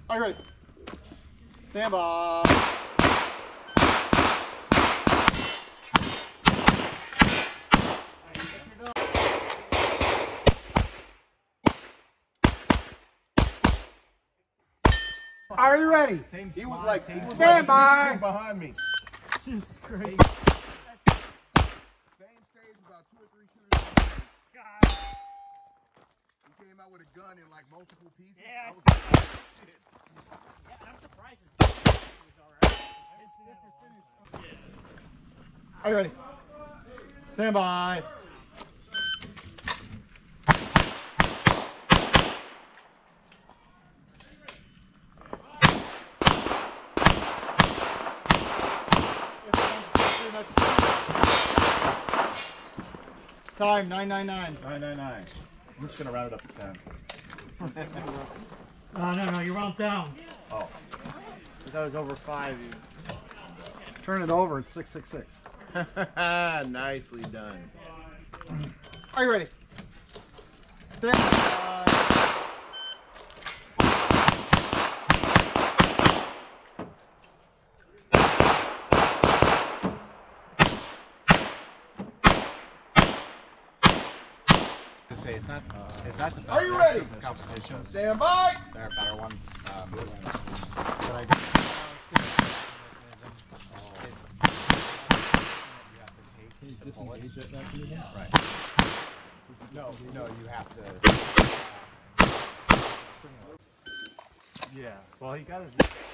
Are you ready? Stand by. Are you ready? He was like, stand by. Behind me. Jesus Christ. Same stage, about 2 or 3 shooters. God. He came out with a gun in like multiple pieces. Yeah, I was like, oh, shit. Yeah, I'm surprised he was alright. Are you ready? Stand by. Time 999. 999. I'm just gonna round it up to 10. No, you round down. Oh. If that was over 5, you turn it over. It's 666. Nicely done. Are you ready? Stand by. Say it's not the best. Are you ready? Competitions. Stand by. There are better ones. But I You to pull it. Right. No, you have to. Yeah. Well, he got his.